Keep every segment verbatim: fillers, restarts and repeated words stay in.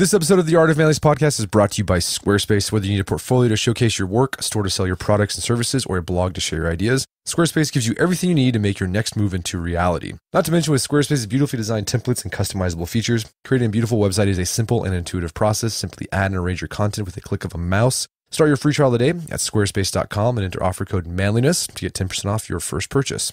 This episode of the Art of Manliness podcast is brought to you by Squarespace. Whether you need a portfolio to showcase your work, a store to sell your products and services, or a blog to share your ideas, Squarespace gives you everything you need to make your next move into reality. Not to mention, with Squarespace's beautifully designed templates and customizable features, creating a beautiful website is a simple and intuitive process. Simply add and arrange your content with a click of a mouse. Start your free trial today at squarespace dot com and enter offer code Manliness to get ten percent off your first purchase.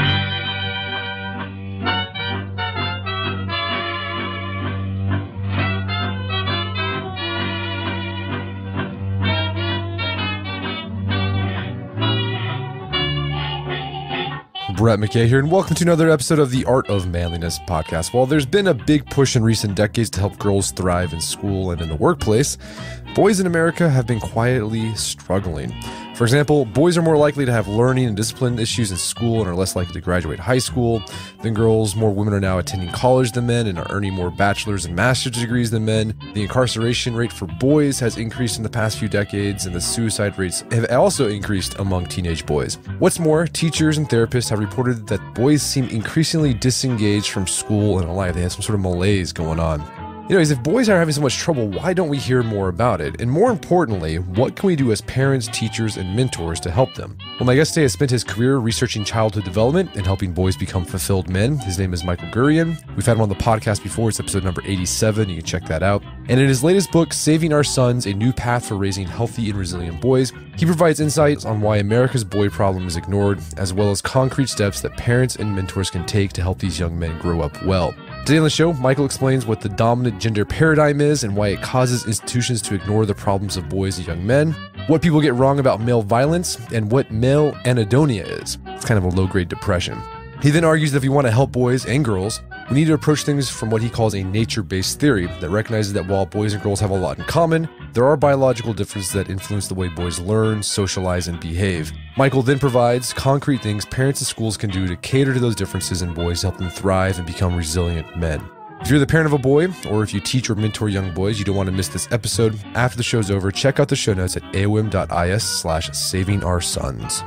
Brett McKay here, and welcome to another episode of the Art of Manliness podcast. While there's been a big push in recent decades to help girls thrive in school and in the workplace, boys in America have been quietly struggling. For example, boys are more likely to have learning and discipline issues in school and are less likely to graduate high school than girls. More women are now attending college than men and are earning more bachelors and master's degrees than men. The incarceration rate for boys has increased in the past few decades, and the suicide rates have also increased among teenage boys. What's more, teachers and therapists have reported that boys seem increasingly disengaged from school and life. They have some sort of malaise going on. Anyways, if boys are having so much trouble, why don't we hear more about it? And more importantly, what can we do as parents, teachers, and mentors to help them? Well, my guest today has spent his career researching childhood development and helping boys become fulfilled men. His name is Michael Gurian. We've had him on the podcast before. It's episode number eighty-seven. You can check that out. And in his latest book, Saving Our Sons, A New Path for Raising Healthy and Resilient Boys, he provides insights on why America's boy problem is ignored, as well as concrete steps that parents and mentors can take to help these young men grow up well. Today on the show, Michael explains what the dominant gender paradigm is and why it causes institutions to ignore the problems of boys and young men, what people get wrong about male violence, and what male anhedonia is. It's kind of a low-grade depression. He then argues that if we want to help boys and girls, we need to approach things from what he calls a nature-based theory that recognizes that while boys and girls have a lot in common, there are biological differences that influence the way boys learn, socialize, and behave. Michael then provides concrete things parents and schools can do to cater to those differences in boys to help them thrive and become resilient men. If you're the parent of a boy, or if you teach or mentor young boys, you don't want to miss this episode. After the show's over, check out the show notes at aom dot is slash saving our sons.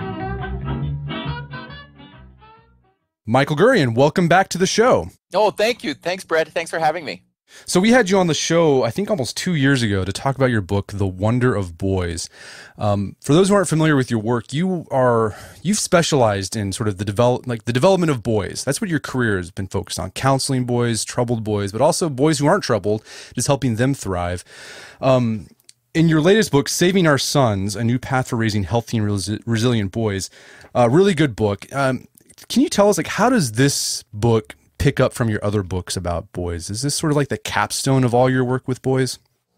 Michael Gurian, welcome back to the show. Oh, thank you. Thanks, Brett. Thanks for having me. So we had you on the show, I think almost two years ago, to talk about your book, The Wonder of Boys. Um, for those who aren't familiar with your work, you are you've specialized in sort of the develop like the development of boys. That's what your career has been focused on: counseling boys, troubled boys, but also boys who aren't troubled, just helping them thrive. Um, in your latest book, Saving Our Sons: A New Path for Raising Healthy and Resi- Resilient Boys, a really good book. Um, Can you tell us, like, how does this book pick up from your other books about boys? Is this sort of like the capstone of all your work with boys?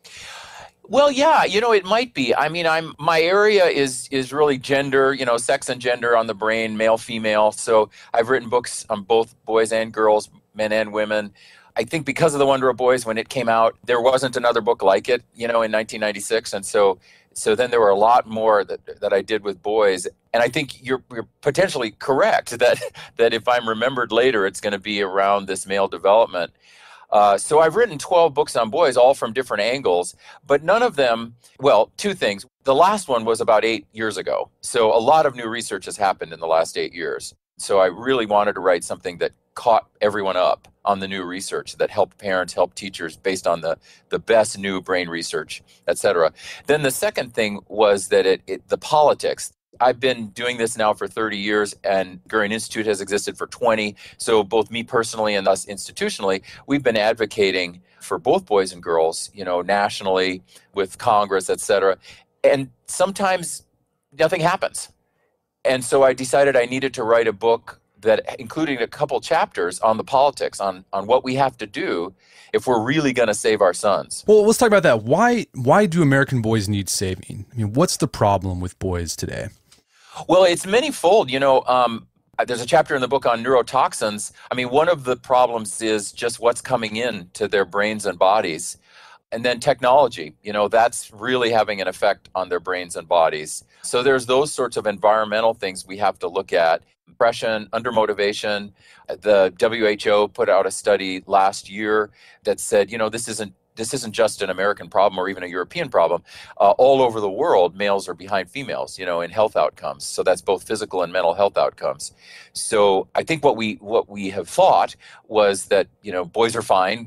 Well, yeah, you know, it might be. I mean, I'm my area is is really gender, you know, sex and gender on the brain, male, female. So I've written books on both boys and girls, men and women. I think because of The Wonder of Boys, when it came out, there wasn't another book like it, you know, in nineteen ninety-six. And so so then there were a lot more that, that I did with boys. And I think you're, you're potentially correct that, that if I'm remembered later, it's going to be around this male development. Uh, so I've written twelve books on boys, all from different angles, but none of them, well, two things. The last one was about eight years ago. So a lot of new research has happened in the last eight years. So I really wanted to write something that caught everyone up on the new research, that helped parents, helped teachers based on the, the best new brain research, et cetera. Then the second thing was that it, it the politics. I've been doing this now for thirty years, and Gurian Institute has existed for twenty. So both me personally and us institutionally, we've been advocating for both boys and girls, you know, nationally with Congress, et cetera. And sometimes nothing happens. And so I decided I needed to write a book that including a couple chapters on the politics, on, on what we have to do if we're really going to save our sons. Well, let's talk about that. Why why do American boys need saving? I mean, what's the problem with boys today? Well, it's manyfold. You know, um, there's a chapter in the book on neurotoxins. I mean, one of the problems is just what's coming in to their brains and bodies. And then technology, you know, that's really having an effect on their brains and bodies. So there's those sorts of environmental things we have to look at. Depression, undermotivation. The W H O put out a study last year that said, you know, this isn't this isn't just an American problem or even a European problem. Uh, all over the world, males are behind females, you know, in health outcomes. So that's both physical and mental health outcomes. So I think what we what we have thought was that, you know, boys are fine,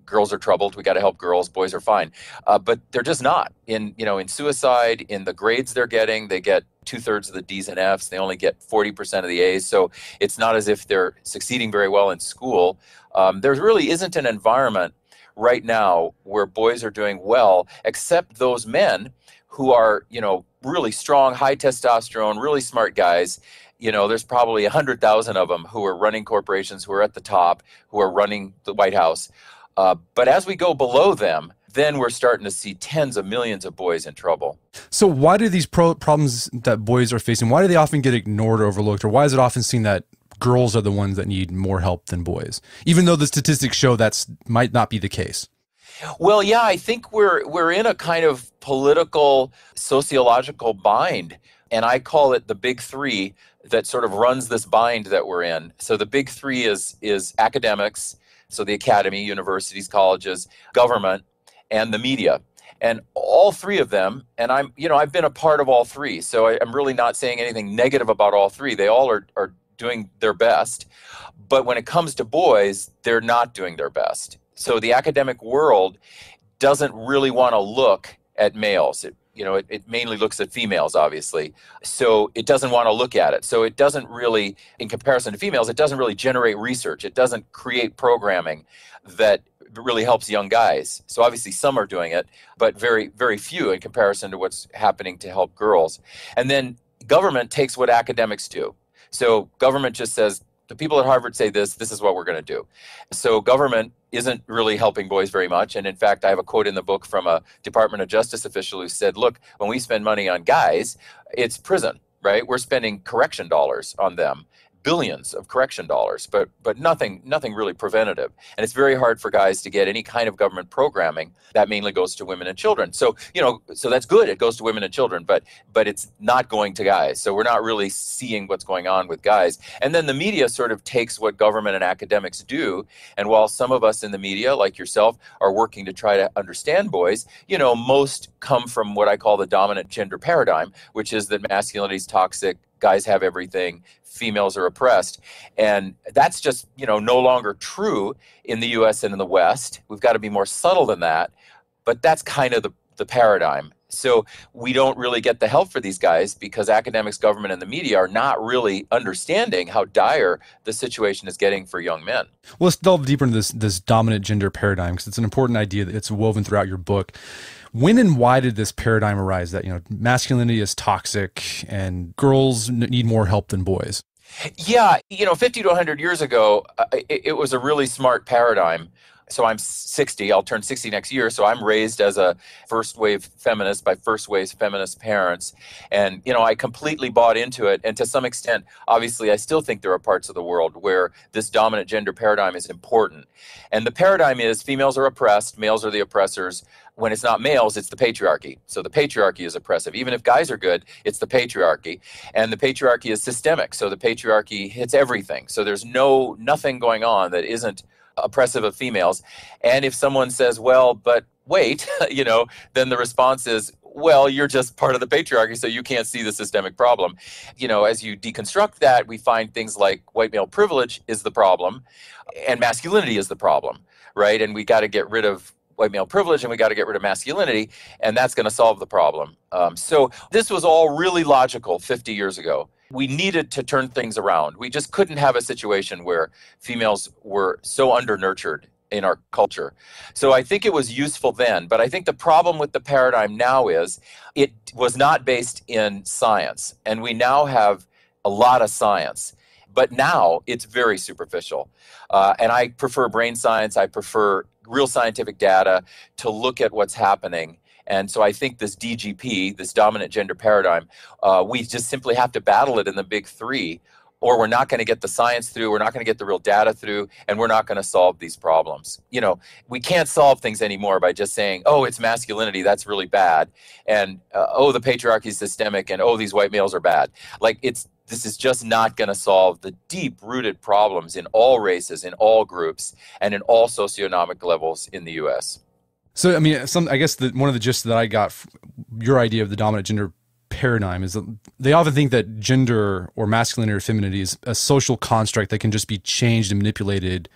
girls are troubled. We got to help girls. Boys are fine. Uh, but they're just not. In, you know, in suicide, in the grades they're getting, they get two thirds of the D's and F's. They only get forty percent of the A's. So it's not as if they're succeeding very well in school. Um, there really isn't an environment right now where boys are doing well, except those men who are, you know, really strong, high testosterone, really smart guys. You know, there's probably one hundred thousand of them who are running corporations, who are at the top, who are running the White House. Uh, but as we go below them, then we're starting to see tens of millions of boys in trouble. So why do these pro- problems that boys are facing, why do they often get ignored or overlooked? Or why is it often seen that girls are the ones that need more help than boys, even though the statistics show that's might not be the case? Well, yeah, I think we're we're in a kind of political, sociological bind, and I call it the big three that sort of runs this bind that we're in. So the big three is is academics, so the academy, universities, colleges, government, and the media. And all three of them, and I'm, you know, I've been a part of all three, so I, I'm really not saying anything negative about all three. They all are are doing their best, but when it comes to boys, they're not doing their best. So the academic world doesn't really want to look at males. It, you know, it, it mainly looks at females, obviously. So it doesn't want to look at it. So it doesn't really, in comparison to females, it doesn't really generate research. It doesn't create programming that really helps young guys. So obviously some are doing it, but very, very few in comparison to what's happening to help girls. And then government takes what academics do. So government just says, the people at Harvard say this, this is what we're going to do. So government isn't really helping boys very much. And in fact, I have a quote in the book from a Department of Justice official who said, look, when we spend money on guys, it's prison, right? We're spending correction dollars on them. Billions of correction dollars, but but nothing nothing really preventative. And it's very hard for guys to get any kind of government programming. That mainly goes to women and children. So, you know, so that's good. It goes to women and children, but but it's not going to guys. So we're not really seeing what's going on with guys. And then the media sort of takes what government and academics do. And while some of us in the media, like yourself, are working to try to understand boys, you know, most come from what I call the dominant gender paradigm, which is that masculinity is toxic, guys have everything, females are oppressed. And that's just, you know, no longer true in the U S and in the West. We've got to be more subtle than that. But that's kind of the, the paradigm. So we don't really get the help for these guys because academics, government, and the media are not really understanding how dire the situation is getting for young men. Well, let's delve deeper into this, this dominant gender paradigm because it's an important idea that it's woven throughout your book. When and why did this paradigm arise that, you know, masculinity is toxic and girls need more help than boys? Yeah, you know, fifty to one hundred years ago, uh, it, it was a really smart paradigm. So I'm sixty, I'll turn sixty next year. So I'm raised as a first wave feminist by first wave feminist parents. And, you know, I completely bought into it. And to some extent, obviously, I still think there are parts of the world where this dominant gender paradigm is important. And the paradigm is females are oppressed, males are the oppressors. When it's not males, it's the patriarchy. So the patriarchy is oppressive. Even if guys are good, it's the patriarchy. And the patriarchy is systemic. So the patriarchy hits everything. So there's no nothing going on that isn't oppressive of females. And if someone says, well, but wait, you know, then the response is, well, you're just part of the patriarchy, so you can't see the systemic problem. You know, as you deconstruct that, we find things like white male privilege is the problem and masculinity is the problem, right? And we got to get rid of white male privilege and we got to get rid of masculinity, and that's going to solve the problem. Um, so this was all really logical fifty years ago. We needed to turn things around. We just couldn't have a situation where females were so under-nurtured in our culture. So I think it was useful then, but I think the problem with the paradigm now is it was not based in science, and we now have a lot of science. But now it's very superficial. Uh, and I prefer brain science. I prefer real scientific data to look at what's happening. And so I think this D G P, this dominant gender paradigm, uh, we just simply have to battle it in the big three, or we're not going to get the science through, we're not going to get the real data through, and we're not going to solve these problems. You know, we can't solve things anymore by just saying, oh, it's masculinity, that's really bad, and uh, oh, the patriarchy is systemic, and oh, these white males are bad. Like, it's this is just not going to solve the deep-rooted problems in all races, in all groups, and in all socioeconomic levels in the U S. So, I mean, some I guess the, one of the gist that I got, your idea of the dominant gender paradigm is that they often think that gender or masculinity or femininity is a social construct that can just be changed and manipulated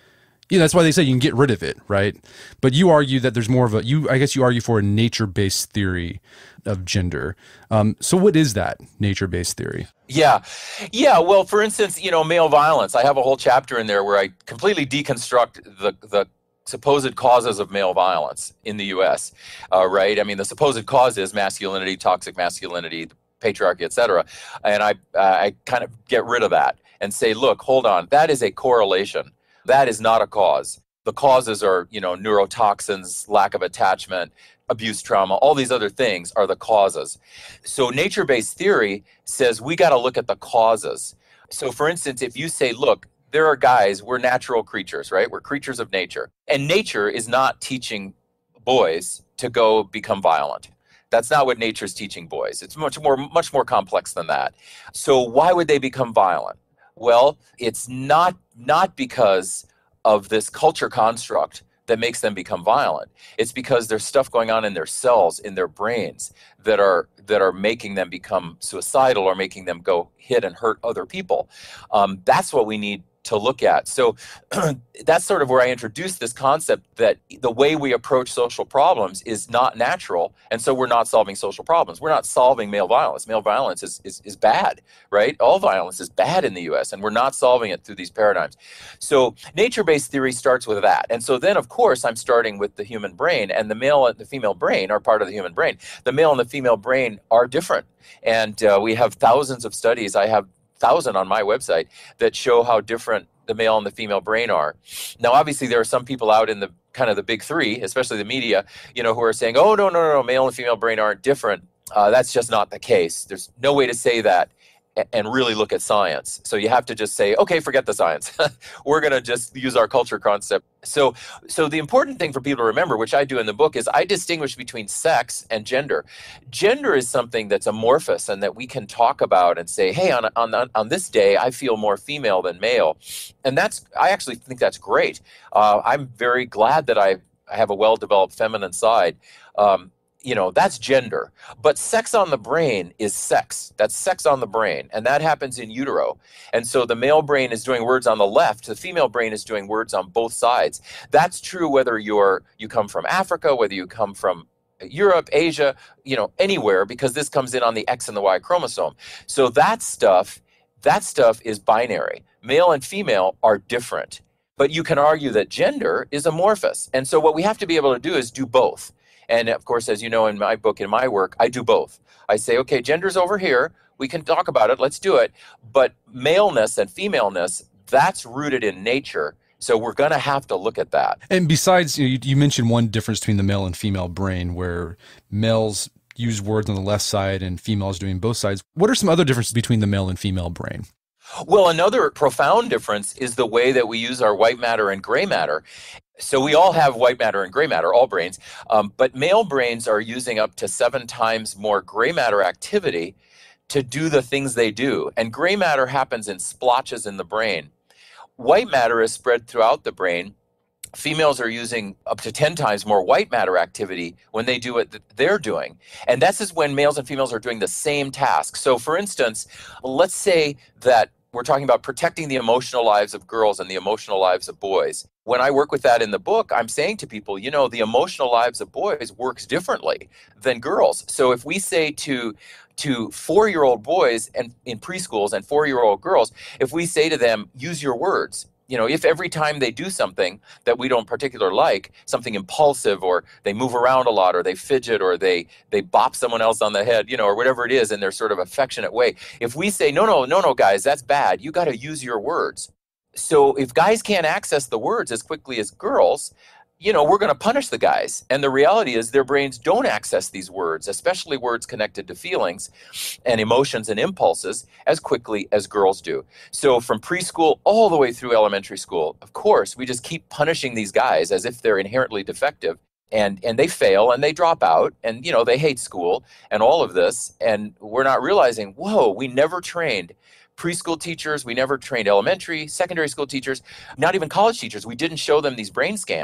Yeah, that's why they say you can get rid of it, right? But you argue that there's more of a, you, I guess you argue for a nature-based theory of gender. Um, so what is that nature-based theory? Yeah. Yeah. Well, for instance, you know, male violence, I have a whole chapter in there where I completely deconstruct the, the supposed causes of male violence in the U S, uh, right? I mean, the supposed cause is masculinity, toxic masculinity, patriarchy, et cetera. And I, uh, I kind of get rid of that and say, look, hold on, that is a correlation. That is not a cause. The causes are, you know, neurotoxins, lack of attachment, abuse, trauma, all these other things are the causes. So nature-based theory says we got to look at the causes. So for instance, if you say, look, there are guys, we're natural creatures, right? We're creatures of nature. And nature is not teaching boys to go become violent. That's not what nature's teaching boys. It's much more, much more complex than that. So why would they become violent? Well, it's not not because of this culture construct that makes them become violent. It's because there's stuff going on in their cells, in their brains, that are that are making them become suicidal or making them go hit and hurt other people. Um, that's what we need to look at. So that's sort of where I introduced this concept that the way we approach social problems is not natural, and so we're not solving social problems. We're not solving male violence. Male violence is, is, is bad, right? All violence is bad in the U S, and we're not solving it through these paradigms. So nature-based theory starts with that. And so then, of course, I'm starting with the human brain, and the male and the female brain are part of the human brain. The male and the female brain are different, and uh, we have thousands of studies. I have thousand on my website that show how different the male and the female brain are. Now, obviously, there are some people out in the kind of the big three, especially the media, you know, who are saying, oh, no, no, no, no, male and female brain aren't different. Uh, that's just not the case. There's no way to say that and really look at science. So you have to just say, okay, forget the science. We're going to just use our culture concept. So so the important thing for people to remember, which I do in the book, is I distinguish between sex and gender. Gender is something that's amorphous and that we can talk about and say, hey, on on on this day, I feel more female than male. And that's, I actually think that's great. Uh, I'm very glad that I, I have a well-developed feminine side. Um, You know, that's gender. But sex on the brain is sex. That's sex on the brain. And that happens in utero. And so the male brain is doing words on the left. The female brain is doing words on both sides. That's true whether you're you come from Africa, whether you come from Europe, Asia, you know, anywhere, because this comes in on the X and the Y chromosome. So that stuff, that stuff is binary. Male and female are different. But you can argue that gender is amorphous. And so what we have to be able to do is do both. And of course, as you know, in my book, in my work, I do both. I say, okay, gender's over here. We can talk about it. Let's do it. But maleness and femaleness, that's rooted in nature. So we're going to have to look at that. And besides, you, you mentioned one difference between the male and female brain, where males use words on the left side and females doing both sides. What are some other differences between the male and female brain? Well, another profound difference is the way that we use our white matter and gray matter. So we all have white matter and gray matter, all brains, um, but male brains are using up to seven times more gray matter activity to do the things they do. And gray matter happens in splotches in the brain. White matter is spread throughout the brain. Females are using up to ten times more white matter activity when they do what they're doing. And this is when males and females are doing the same task. So for instance, let's say that we're talking about protecting the emotional lives of girls and the emotional lives of boys. When I work with that in the book, I'm saying to people, you know, the emotional lives of boys works differently than girls. So if we say to to four-year-old boys and in preschools and four-year-old girls, if we say to them, use your words, you know, if every time they do something that we don't particularly like, something impulsive, or they move around a lot, or they fidget, or they they bop someone else on the head, you know, or whatever it is in their sort of affectionate way, if we say, no, no, no, no, guys, that's bad, you got to use your words. So if guys can't access the words as quickly as girls, you know, we're going to punish the guys. And the reality is their brains don't access these words, especially words connected to feelings and emotions and impulses, as quickly as girls do. So from preschool all the way through elementary school, of course, we just keep punishing these guys as if they're inherently defective. And and they fail and they drop out and, you know, they hate school and all of this. And we're not realizing, whoa, we never trained preschool teachers. We never trained elementary, secondary school teachers, not even college teachers. We didn't show them these brain scans.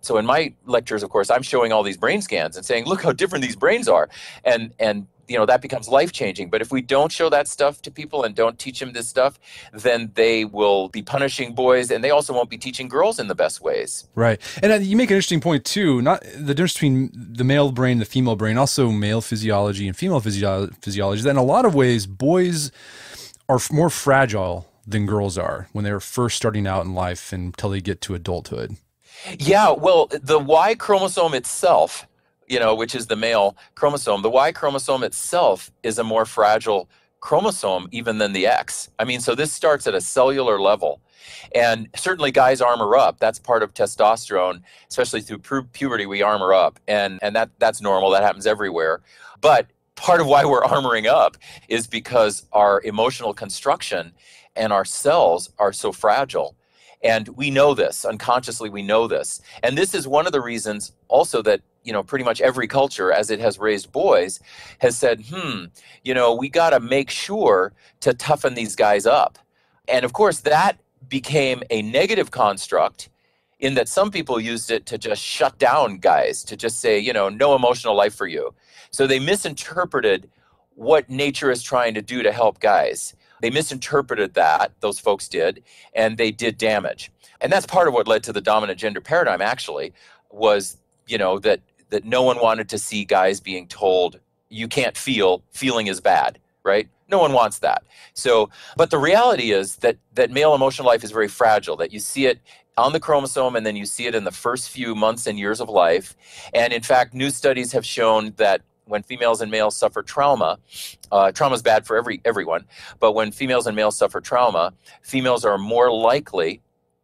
So in my lectures, of course, I'm showing all these brain scans and saying, look how different these brains are. And, and you know, that becomes life-changing. But if we don't show that stuff to people and don't teach them this stuff, then they will be punishing boys, and they also won't be teaching girls in the best ways. Right. And uh, you make an interesting point, too. Not the difference between the male brain and the female brain, also male physiology and female physio- physiology. That in a lot of ways, boys are f- more fragile than girls are when they're first starting out in life until they get to adulthood. Yeah, well, the Y chromosome itself, you know, which is the male chromosome, the Y chromosome itself is a more fragile chromosome even than the X. I mean, so this starts at a cellular level. And certainly guys armor up. That's part of testosterone, especially through pu- puberty, we armor up. And, and that that's normal. That happens everywhere. But part of why we're armoring up is because our emotional construction and our cells are so fragile. And we know this, unconsciously we know this. And this is one of the reasons also that, you know, pretty much every culture, as it has raised boys, has said, hmm, you know, we got to make sure to toughen these guys up. And of course, that became a negative construct in that some people used it to just shut down guys, to just say, you know, no emotional life for you. So they misinterpreted what nature is trying to do to help guys. They misinterpreted that, those folks did, and they did damage. And that's part of what led to the dominant gender paradigm, actually, was, you know, that that no one wanted to see guys being told, you can't feel, feeling is bad, right? No one wants that. So, but the reality is that that male emotional life is very fragile, that you see it on the chromosome and then you see it in the first few months and years of life. And in fact, new studies have shown that when females and males suffer trauma, uh, trauma is bad for every everyone, but when females and males suffer trauma, females are more likely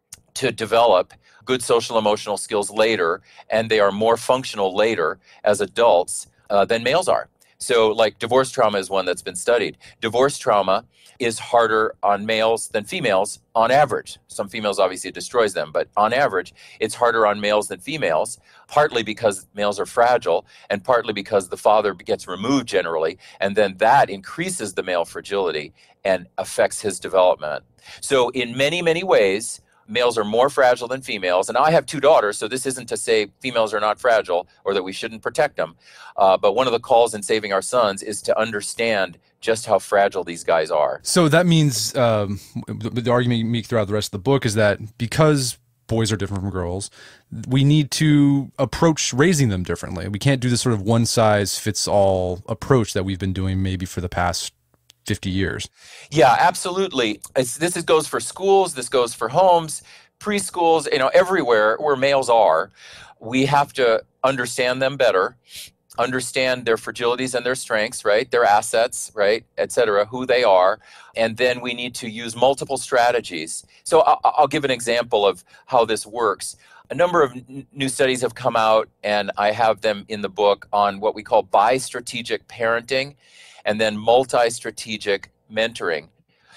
to develop good social emotional skills later, and they are more functional later as adults uh, than males are. So like divorce trauma is one that's been studied. Divorce trauma is harder on males than females on average. Some females obviously it destroys them, but on average, it's harder on males than females, partly because males are fragile and partly because the father gets removed generally, and then that increases the male fragility and affects his development. So in many, many ways, males are more fragile than females. And I have two daughters, so this isn't to say females are not fragile or that we shouldn't protect them. Uh, but one of the calls in saving our sons is to understand just how fragile these guys are. So that means um, the argument you make throughout the rest of the book is that because boys are different from girls, we need to approach raising them differently. We can't do this sort of one-size-fits-all approach that we've been doing maybe for the past fifty years. Yeah, absolutely. It's, this is, goes for schools, this goes for homes, preschools, you know, everywhere where males are. We have to understand them better, understand their fragilities and their strengths, right? Their assets, right? Et cetera, who they are. And then we need to use multiple strategies. So I'll, I'll give an example of how this works. A number of n- new studies have come out, and I have them in the book on what we call bi-strategic parenting and then multi-strategic mentoring.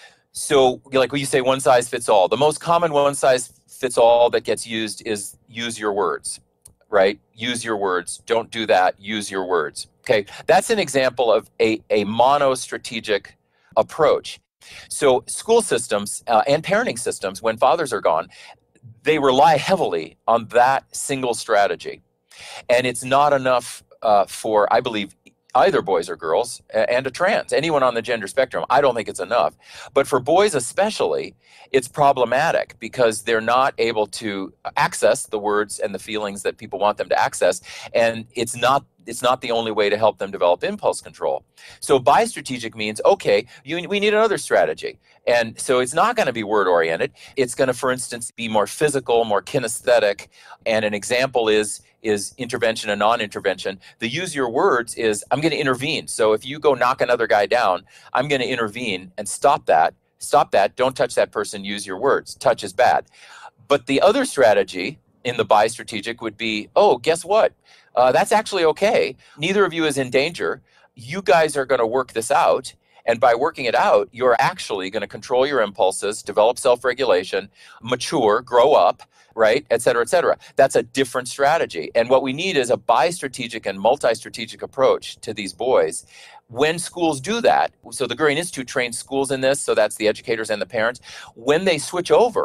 So like when you say one size fits all, the most common one size fits all that gets used is use your words, right? Use your words. Don't do that. Use your words. Okay. That's an example of a, a mono-strategic approach. So school systems uh, and parenting systems, when fathers are gone, they rely heavily on that single strategy. And it's not enough uh, for, I believe, either boys or girls, and a trans, anyone on the gender spectrum. I don't think it's enough. But for boys especially, it's problematic because they're not able to access the words and the feelings that people want them to access. And it's not it's not the only way to help them develop impulse control. So bi-strategic means, okay, you, we need another strategy. And so it's not going to be word-oriented. It's going to, for instance, be more physical, more kinesthetic. And an example is is intervention and non-intervention. The use your words is, I'm going to intervene. So if you go knock another guy down, I'm going to intervene and stop that. Stop that. Don't touch that person. Use your words. Touch is bad. But the other strategy in the bi-strategic would be, oh, guess what? Uh, that's actually okay. Neither of you is in danger. You guys are going to work this out. And by working it out, you're actually going to control your impulses, develop self-regulation, mature, grow up, right, et cetera, et cetera. That's a different strategy. And what we need is a bi-strategic and multi-strategic approach to these boys. When schools do that, so the Gurian Institute trains schools in this, so that's the educators and the parents, when they switch over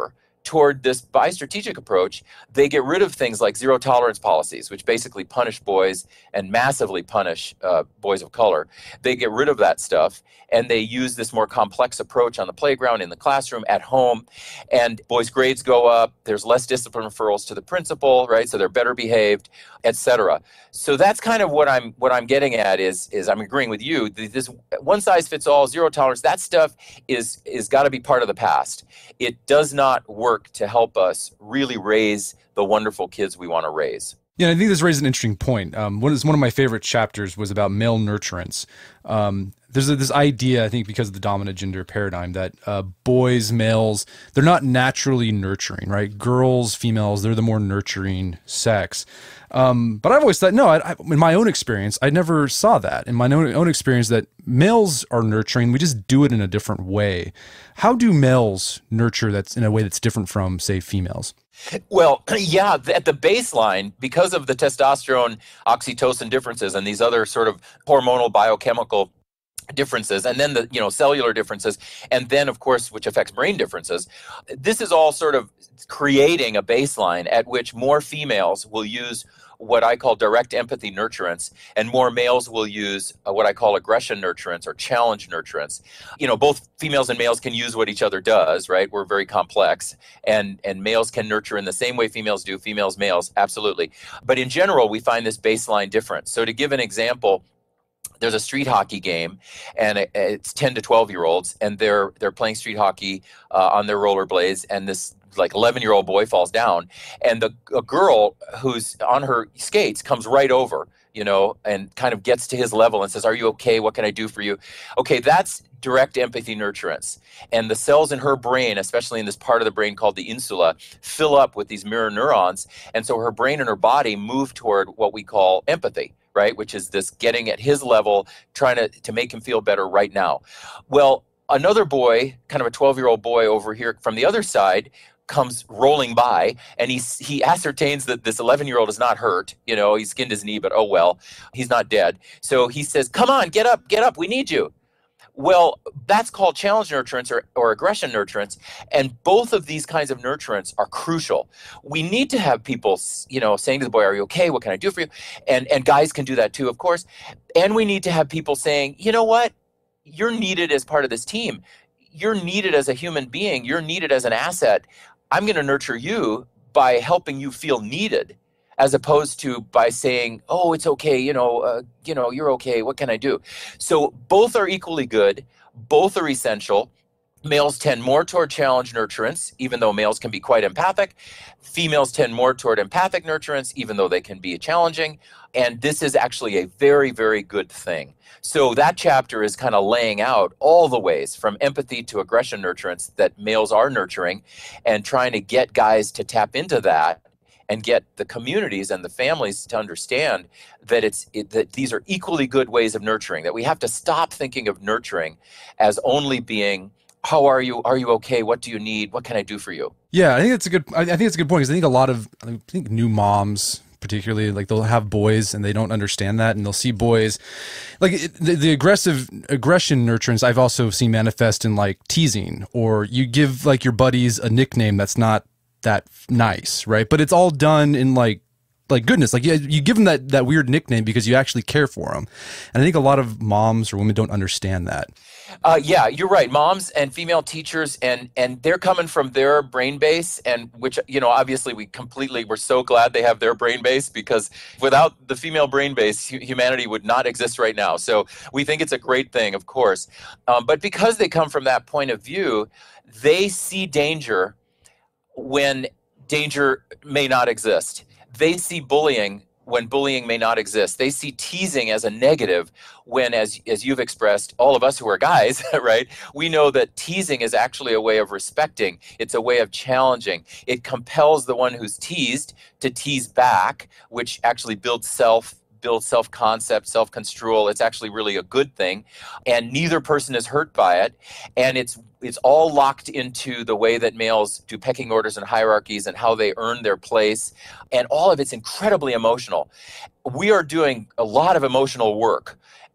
toward this bi-strategic approach, they get rid of things like zero tolerance policies, which basically punish boys and massively punish uh, boys of color. They get rid of that stuff, and they use this more complex approach on the playground, in the classroom, at home, and boys' grades go up. There's less discipline referrals to the principal, right? So they're better behaved, et cetera. So that's kind of what I'm what I'm getting at is is I'm agreeing with you. This one size fits all, zero tolerance, that stuff is is got to be part of the past. It does not work to help us really raise the wonderful kids we want to raise. Yeah, I think this raises an interesting point. Um, one, is, one of my favorite chapters was about male nurturance. Um, there's a, this idea, I think, because of the dominant gender paradigm, that uh, boys, males, they're not naturally nurturing, right? Girls, females, they're the more nurturing sex. Um, but I've always thought, no, I, I, in my own experience, I never saw that. In my own, own experience, that males are nurturing, we just do it in a different way. How do males nurture that's in a way that's different from, say, females? Well, yeah, at the baseline, because of the testosterone, oxytocin differences and these other sort of hormonal biochemical differences, and then the you know cellular differences, and then of course which affects brain differences, this is all sort of creating a baseline at which more females will use what I call direct empathy nurturance, and more males will use uh, what I call aggression nurturance or challenge nurturance. You know, both females and males can use what each other does, right? We're very complex, and and males can nurture in the same way females do, females, males, absolutely. But in general, we find this baseline difference. So to give an example, there's a street hockey game, and it's ten to twelve year olds, and they're they're playing street hockey uh, on their rollerblades, and this like eleven year old boy falls down, and the a girl who's on her skates comes right over, you know, and kind of gets to his level and says, "Are you okay? What can I do for you?" Okay, that's direct empathy nurturance. And the cells in her brain, especially in this part of the brain called the insula, fill up with these mirror neurons, and so her brain and her body move toward what we call empathy, right? Which is this getting at his level, trying to, to make him feel better right now. Well, another boy, kind of a twelve year old boy over here from the other side, comes rolling by, and he he ascertains that this eleven year old is not hurt. You know, he skinned his knee, but oh well, he's not dead. So he says, "Come on, get up, get up, we need you." Well, that's called challenge nurturance or, or aggression nurturance. And both of these kinds of nurturance are crucial. We need to have people, you know, saying to the boy, "Are you okay? What can I do for you?" And, and guys can do that too, of course. And we need to have people saying, "You know what? You're needed as part of this team. You're needed as a human being. You're needed as an asset. I'm going to nurture you by helping you feel needed," as opposed to by saying, "Oh, it's okay, you know, uh, you know, you're okay. What can I do?" So both are equally good. Both are essential. Males tend more toward challenge nurturance, even though males can be quite empathic. Females tend more toward empathic nurturance, even though they can be challenging. And this is actually a very, very good thing. So that chapter is kind of laying out all the ways from empathy to aggression nurturance that males are nurturing, and trying to get guys to tap into that and get the communities and the families to understand that it's it, that these are equally good ways of nurturing, that we have to stop thinking of nurturing as only being, "How are you? Are you okay? What do you need? What can I do for you?" Yeah, I think it's a good. I think it's a good point, because I think a lot of I think new moms, particularly, like, they'll have boys and they don't understand that, and they'll see boys like it, the, the aggressive aggression nurturance I've also seen manifest in like teasing, or you give like your buddies a nickname that's not that nice, right? But it's all done in like like goodness, like you, you give them that that weird nickname because you actually care for them. And I think a lot of moms or women don't understand that. Uh, yeah, you're right. Moms and female teachers, and and they're coming from their brain base, and which, you know, obviously we completely, we're so glad they have their brain base, because without the female brain base, hu- humanity would not exist right now. So we think it's a great thing, of course. Um, but because they come from that point of view, they see danger when danger may not exist. They see bullying when bullying may not exist. They see teasing as a negative when, as as you've expressed, all of us who are guys, right, we know that teasing is actually a way of respecting. It's a way of challenging. It compels the one who's teased to tease back, which actually builds self, builds self-concept, self-construal. It's actually really a good thing. And neither person is hurt by it. And it's it's all locked into the way that males do pecking orders and hierarchies and how they earn their place. And all of it's incredibly emotional. We are doing a lot of emotional work.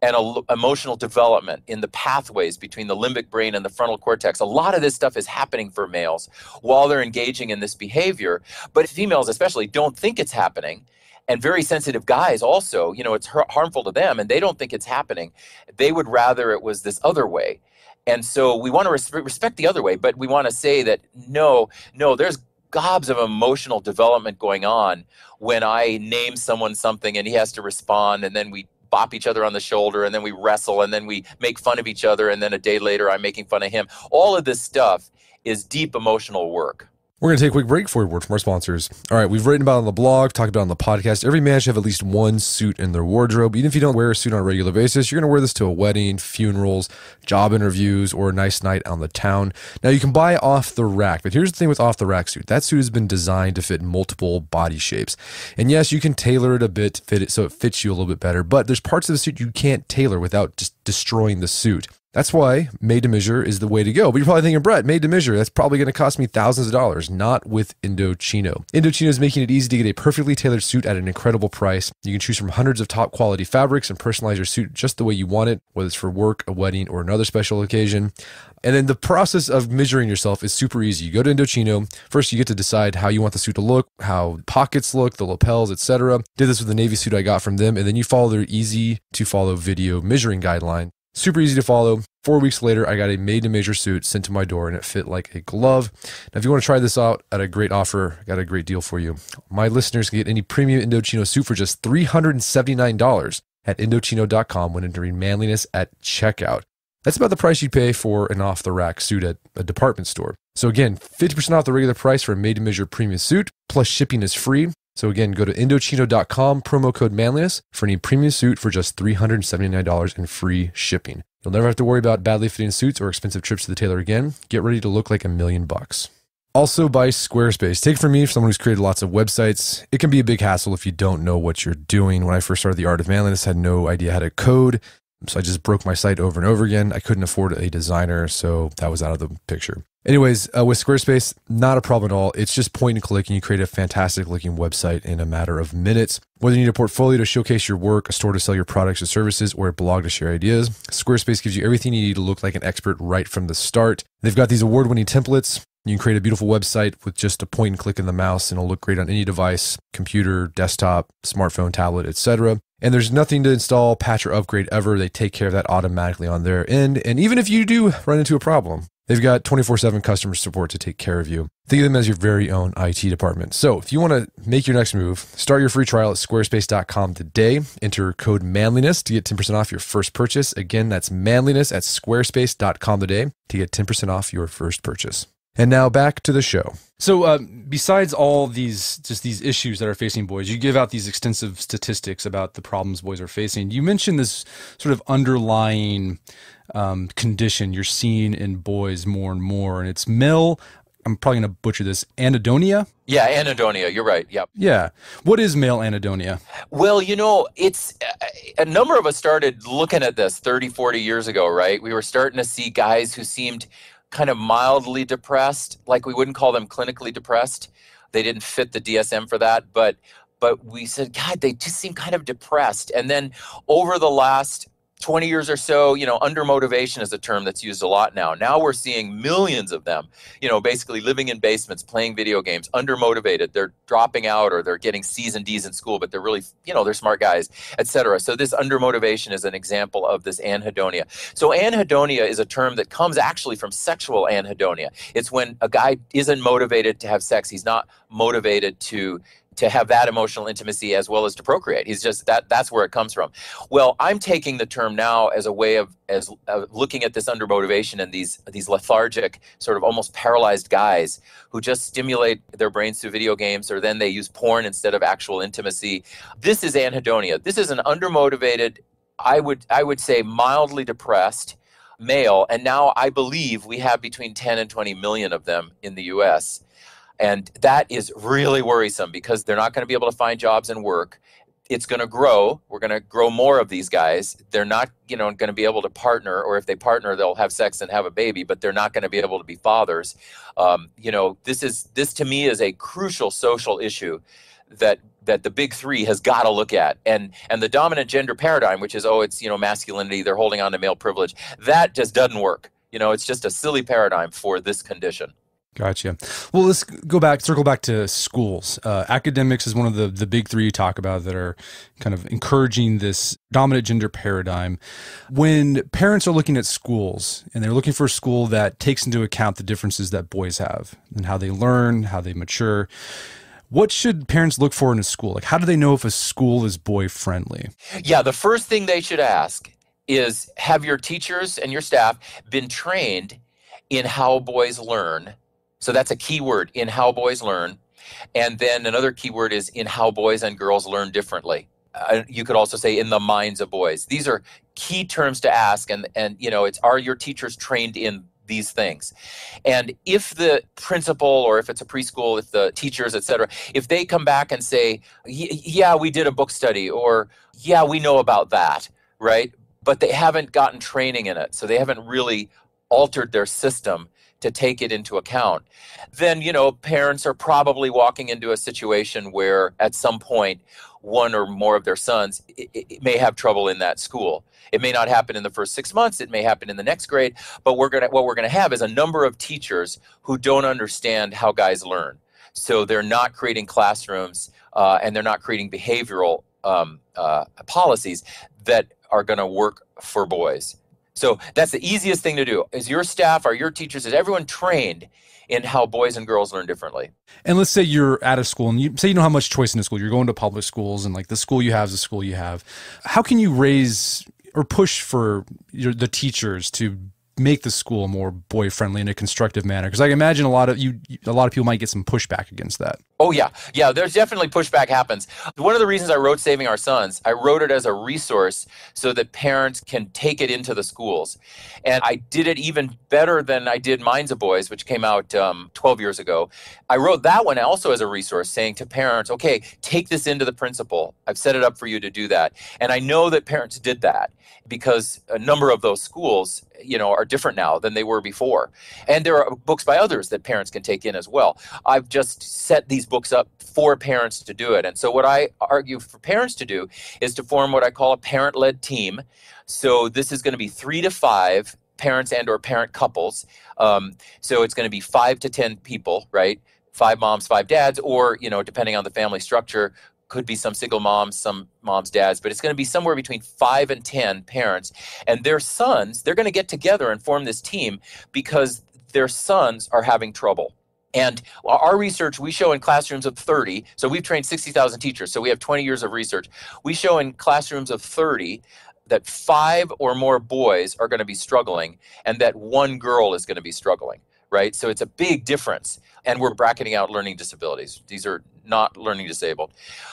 and a, emotional development in the pathways between the limbic brain and the frontal cortex. A lot of this stuff is happening for males while they're engaging in this behavior, but females especially don't think it's happening. And very sensitive guys also, you know, it's harmful to them and they don't think it's happening. They would rather it was this other way. And so we want to res- respect the other way, but we want to say that no, no, there's gobs of emotional development going on when I name someone something and he has to respond, and then we bop each other on the shoulder, and then we wrestle, and then we make fun of each other, and then a day later I'm making fun of him. All of this stuff is deep emotional work. We're going to take a quick break for a word from our sponsors. All right, we've written about it on the blog, talked about it on the podcast. Every man should have at least one suit in their wardrobe. Even if you don't wear a suit on a regular basis, you're going to wear this to a wedding, funerals, job interviews, or a nice night on the town. Now, you can buy off the rack, but here's the thing with off the rack suit. That suit has been designed to fit multiple body shapes. And yes, you can tailor it a bit, fit it so it fits you a little bit better, but there's parts of the suit you can't tailor without just destroying the suit. That's why made to measure is the way to go. But you're probably thinking, Brett, made to measure, that's probably going to cost me thousands of dollars. Not with Indochino. Indochino is making it easy to get a perfectly tailored suit at an incredible price. You can choose from hundreds of top quality fabrics and personalize your suit just the way you want it, whether it's for work, a wedding, or another special occasion. And then the process of measuring yourself is super easy. You go to Indochino. First, you get to decide how you want the suit to look, how pockets look, the lapels, et cetera. Did this with the Navy suit I got from them. And then you follow their easy to follow video measuring guideline. Super easy to follow. Four weeks later, I got a made-to-measure suit sent to my door, and it fit like a glove. Now, if you want to try this out at a great offer, I got a great deal for you. My listeners can get any premium Indochino suit for just three hundred seventy-nine dollars at Indochino dot com when entering Manliness at checkout. That's about the price you'd pay for an off-the-rack suit at a department store. So again, fifty percent off the regular price for a made-to-measure premium suit, plus shipping is free. So again, go to Indochino dot com, promo code Manliness for any premium suit for just three hundred seventy-nine dollars and free shipping. You'll never have to worry about badly fitting suits or expensive trips to the tailor again. Get ready to look like a million bucks. Also by Squarespace. Take it from me, for someone who's created lots of websites. It can be a big hassle if you don't know what you're doing. When I first started The Art of Manliness, I had no idea how to code. So I just broke my site over and over again. I couldn't afford a designer, so that was out of the picture. Anyways, uh, with Squarespace, not a problem at all. It's just point and click, and you create a fantastic looking website in a matter of minutes. Whether you need a portfolio to showcase your work, a store to sell your products or services, or a blog to share ideas, Squarespace gives you everything you need to look like an expert right from the start. They've got these award-winning templates. You can create a beautiful website with just a point and click in the mouse, and it'll look great on any device, computer, desktop, smartphone, tablet, et cetera. And there's nothing to install, patch, or upgrade ever. They take care of that automatically on their end. And even if you do run into a problem, they've got twenty-four seven customer support to take care of you. Think of them as your very own I T department. So if you want to make your next move, start your free trial at squarespace dot com today. Enter code Manliness to get ten percent off your first purchase. Again, that's Manliness at squarespace dot com today to get ten percent off your first purchase. And now back to the show. So uh, besides all these, just these issues that are facing boys, you give out these extensive statistics about the problems boys are facing. You mentioned this sort of underlying um, condition you're seeing in boys more and more, and it's male, I'm probably going to butcher this, anhedonia? Yeah, anhedonia. You're right. Yep. Yeah. What is male anhedonia? Well, you know, it's a number of us started looking at this thirty, forty years ago, right? We were starting to see guys who seemed kind of mildly depressed, like we wouldn't call them clinically depressed. They didn't fit the D S M for that, but but we said, God, they just seem kind of depressed. And then over the last twenty years or so, you know, undermotivation is a term that's used a lot now. Now we're seeing millions of them, you know, basically living in basements, playing video games, undermotivated. They're dropping out or they're getting C's and D's in school, but they're really, you know, they're smart guys, et cetera. So this undermotivation is an example of this anhedonia. So anhedonia is a term that comes actually from sexual anhedonia. It's when a guy isn't motivated to have sex. He's not motivated to to have that emotional intimacy as well as to procreate. He's just, that that's where it comes from. Well, I'm taking the term now as a way of as uh, looking at this undermotivation and these these lethargic, sort of almost paralyzed guys who just stimulate their brains through video games, or then they use porn instead of actual intimacy. This is anhedonia. This is an undermotivated, I would I would say mildly depressed male, and now I believe we have between ten and twenty million of them in the U S. And that is really worrisome because they're not going to be able to find jobs and work. It's going to grow. We're going to grow more of these guys. They're not, you know, going to be able to partner, or if they partner, they'll have sex and have a baby, but they're not going to be able to be fathers. Um, you know, this is this to me is a crucial social issue that that the big three has got to look at. And and the dominant gender paradigm, which is, oh, it's, you know, masculinity, they're holding on to male privilege, that just doesn't work. You know, it's just a silly paradigm for this condition. Gotcha. Well, let's go back, circle back to schools. Uh, academics is one of the, the big three you talk about that are kind of encouraging this dominant gender paradigm. When parents are looking at schools and they're looking for a school that takes into account the differences that boys have and how they learn, how they mature, what should parents look for in a school? Like, how do they know if a school is boy friendly? Yeah, the first thing they should ask is, have your teachers and your staff been trained in how boys learn? So that's a key word, in how boys learn. And then another key word is in how boys and girls learn differently. Uh, you could also say in the minds of boys. These are key terms to ask. And, and you know, it's, are your teachers trained in these things? And if the principal, or if it's a preschool, if the teachers, et cetera, if they come back and say, yeah, we did a book study, or yeah, we know about that, right? But they haven't gotten training in it. So they haven't really altered their system to take it into account, then, you know, parents are probably walking into a situation where at some point, one or more of their sons it, it may have trouble in that school. It may not happen in the first six months. It may happen in the next grade. But we're gonna what we're gonna have is a number of teachers who don't understand how guys learn. So they're not creating classrooms uh, and they're not creating behavioral um, uh, policies that are going to work for boys. So that's the easiest thing to do. Is your staff, are your teachers, is everyone trained in how boys and girls learn differently? And let's say you're at a school and you say you don't have much choice in the school. You're going to public schools and like the school you have is the school you have. How can you raise or push for your, the teachers to make the school more boy friendly in a constructive manner? Because I imagine a lot of you, a lot of people might get some pushback against that. Oh yeah, yeah. There's definitely pushback happens. One of the reasons I wrote Saving Our Sons, I wrote it as a resource so that parents can take it into the schools, and I did it even better than I did Minds of Boys, which came out um, twelve years ago. I wrote that one also as a resource, saying to parents, "Okay, take this into the principal. I've set it up for you to do that." And I know that parents did that because a number of those schools, you know, are different now than they were before, and there are books by others that parents can take in as well. I've just set these books up for parents to do it. And so what I argue for parents to do is to form what I call a parent-led team. So this is going to be three to five parents and or parent couples. Um, so it's going to be five to ten people, right? Five moms, five dads, or, you know, depending on the family structure, could be some single moms, some moms, dads, but it's going to be somewhere between five and ten parents. And their sons, they're going to get together and form this team because their sons are having trouble. And our research, we show in classrooms of thirty, so we've trained sixty thousand teachers, so we have twenty years of research. We show in classrooms of thirty that five or more boys are going to be struggling and that one girl is going to be struggling, right? So it's a big difference. And we're bracketing out learning disabilities. These are not learning disabled.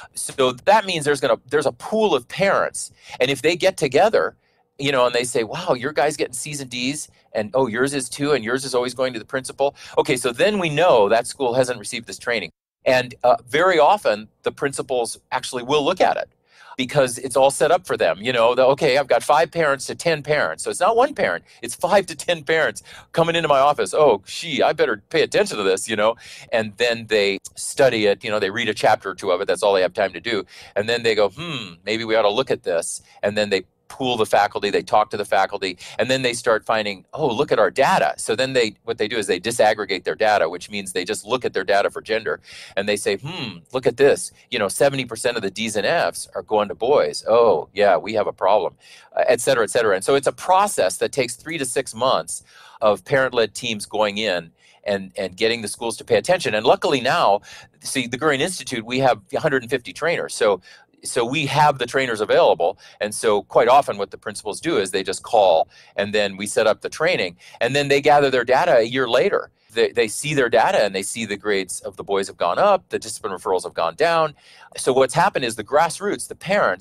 So that means there's going to there's a pool of parents, and if they get together, you know, and they say, wow, your guy's getting C's and D's, and oh, yours is too, and yours is always going to the principal. Okay, so then we know that school hasn't received this training. And uh, very often, the principals actually will look at it because it's all set up for them. You know, the, okay, I've got five parents to ten parents. So it's not one parent, it's five to ten parents coming into my office. Oh, gee, I better pay attention to this, you know. And then they study it, you know, they read a chapter or two of it. That's all they have time to do. And then they go, hmm, maybe we ought to look at this. And then they pool the faculty, they talk to the faculty, and then they start finding, oh, look at our data. So then they, what they do is they disaggregate their data, which means they just look at their data for gender, and they say, hmm, look at this. You know, seventy percent of the D's and F's are going to boys. Oh, yeah, we have a problem, uh, et cetera, et cetera. And so it's a process that takes three to six months of parent-led teams going in and, and getting the schools to pay attention. And luckily now, see, the Gurian Institute, we have one hundred fifty trainers. So So we have the trainers available. And so quite often what the principals do is they just call and then we set up the training and then they gather their data a year later. They, they see their data and they see the grades of the boys have gone up, the discipline referrals have gone down. So what's happened is the grassroots, the parents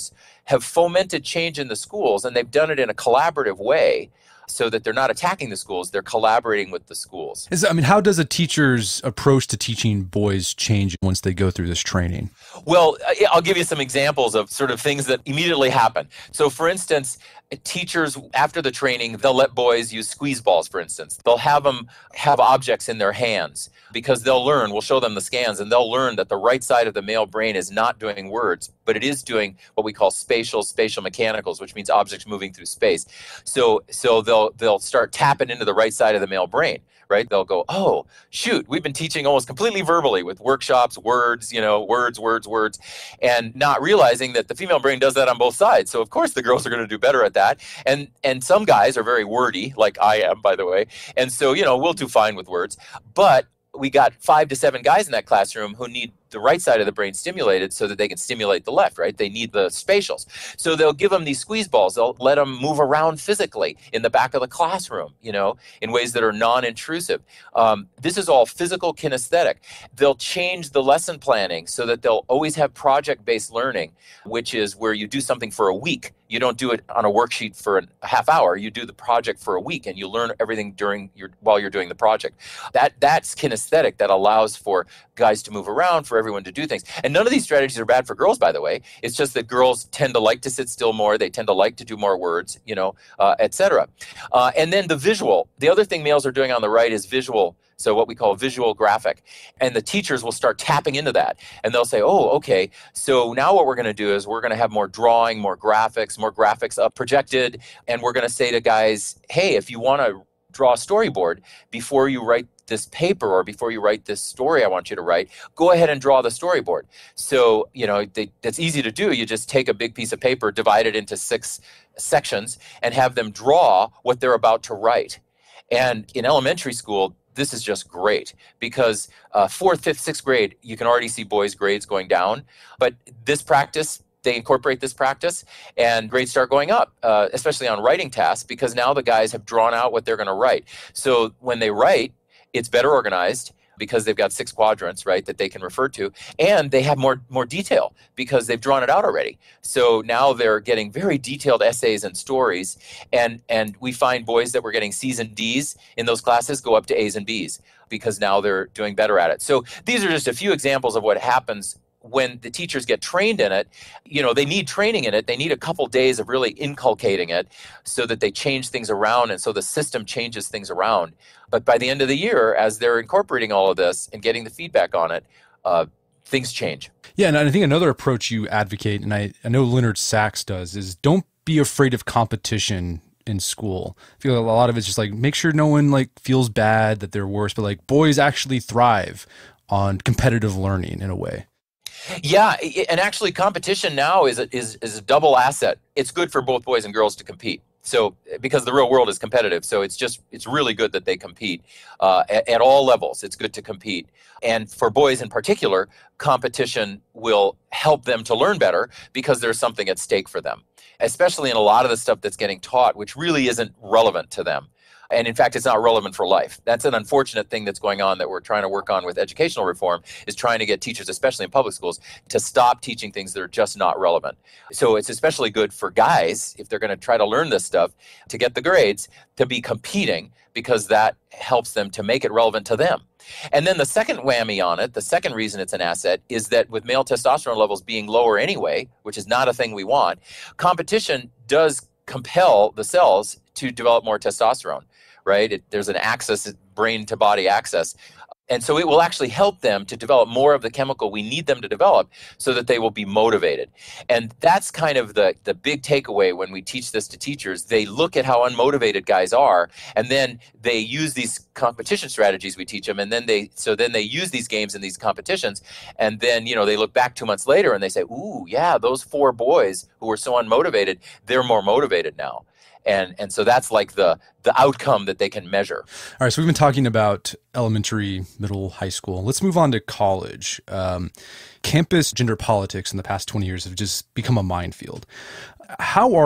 have fomented change in the schools, and they've done it in a collaborative way so that they're not attacking the schools, they're collaborating with the schools. Is, I mean, how does a teacher's approach to teaching boys change once they go through this training? Well, I'll give you some examples of sort of things that immediately happen. So for instance, teachers, after the training, they'll let boys use squeeze balls, for instance. They'll have them have objects in their hands because they'll learn, we'll show them the scans, and they'll learn that the right side of the male brain is not doing words, but it is doing what we call spatial, spatial mechanicals, which means objects moving through space. So so they'll they'll start tapping into the right side of the male brain, right? They'll go, oh, shoot, we've been teaching almost completely verbally with workshops, words, you know, words, words, words, and not realizing that the female brain does that on both sides. So of course the girls are going to do better at that. And and some guys are very wordy, like I am, by the way. And so, you know, we'll do fine with words. But we got five to seven guys in that classroom who need the right side of the brain stimulated so that they can stimulate the left, right? They need the spatials. So they'll give them these squeeze balls. They'll let them move around physically in the back of the classroom, you know, in ways that are non-intrusive. Um, this is all physical kinesthetic. They'll change the lesson planning so that they'll always have project-based learning, which is where you do something for a week. You don't do it on a worksheet for a half hour. You do the project for a week, and you learn everything during your while you're doing the project. That that's kinesthetic. That allows for guys to move around, for everyone to do things. And none of these strategies are bad for girls, by the way. It's just that girls tend to like to sit still more. They tend to like to do more words, you know, uh, et cetera. Uh, and then the visual. The other thing males are doing on the right is visual. So what we call visual graphic. And the teachers will start tapping into that. And they'll say, oh, okay, so now what we're going to do is we're going to have more drawing, more graphics, more graphics up projected. And we're going to say to guys, hey, if you want to draw a storyboard before you write this paper or before you write this story I want you to write, go ahead and draw the storyboard. So, you know, they, that's easy to do. You just take a big piece of paper, divide it into six sections, and have them draw what they're about to write. And in elementary school, this is just great because uh, fourth, fifth, sixth grade, you can already see boys' grades going down. But this practice, they incorporate this practice and grades start going up, uh, especially on writing tasks, because now the guys have drawn out what they're going to write. So when they write, it's better organized because they've got six quadrants, right, that they can refer to, and they have more more detail because they've drawn it out already. So now they're getting very detailed essays and stories, and and we find boys that were getting C's and D's in those classes go up to A's and B's because now they're doing better at it. So these are just a few examples of what happens when the teachers get trained in it. You know, they need training in it. They need a couple days of really inculcating it so that they change things around and so the system changes things around. But by the end of the year, as they're incorporating all of this and getting the feedback on it, uh, things change. Yeah, and I think another approach you advocate, and I, I know Leonard Sachs does, is don't be afraid of competition in school. I feel like a lot of it's just like, make sure no one like feels bad that they're worse, but like boys actually thrive on competitive learning in a way. Yeah, and actually competition now is a, is, is a double asset. It's good for both boys and girls to compete. So because the real world is competitive, so it's just it's really good that they compete uh, at, at all levels. It's good to compete. And for boys in particular, competition will help them to learn better because there's something at stake for them, especially in a lot of the stuff that's getting taught, which really isn't relevant to them. And in fact, it's not relevant for life. That's an unfortunate thing that's going on that we're trying to work on with educational reform, is trying to get teachers, especially in public schools, to stop teaching things that are just not relevant. So it's especially good for guys, if they're going to try to learn this stuff, to get the grades, to be competing, because that helps them to make it relevant to them. And then the second whammy on it, the second reason it's an asset, is that with male testosterone levels being lower anyway, which is not a thing we want, competition does compel the cells to develop more testosterone, right? It, there's an axis, brain to body axis. And so it will actually help them to develop more of the chemical we need them to develop so that they will be motivated. And that's kind of the, the big takeaway when we teach this to teachers. They look at how unmotivated guys are, and then they use these competition strategies we teach them, and then they so then they use these games in these competitions, and then, you know, they look back two months later and they say, ooh, yeah, those four boys who were so unmotivated, they're more motivated now. And and so that's like the the outcome that they can measure. All right, so we've been talking about elementary, middle, high school. Let's move on to college. Um, campus gender politics in the past twenty years have just become a minefield. How are